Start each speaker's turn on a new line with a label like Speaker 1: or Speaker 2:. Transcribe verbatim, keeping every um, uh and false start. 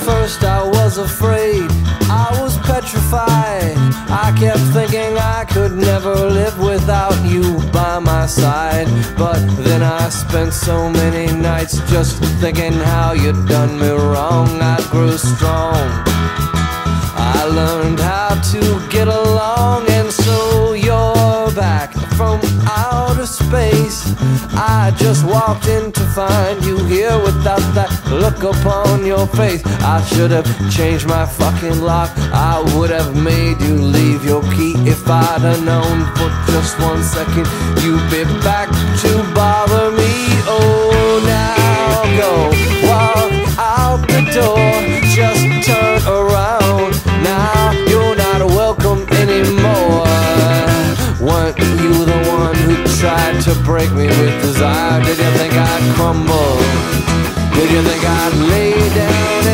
Speaker 1: first I was afraid, I was petrified. I kept thinking I could never live without you by my side. But then I spent so many nights just thinking how you'd done me wrong. I grew strong, I learned how to get along. And so you're back from outer space. I just walked in to find you here without that look upon your face. I should have changed my fucking lock, I would have made you leave your key. If I'd have known for just one second you'd be back to bother me. Oh, now go walk out the door, just turn around. Now you're not welcome anymore. Weren't you the one who tried to break me with desire? Did you think I'd crumble? Did you think I'd lay down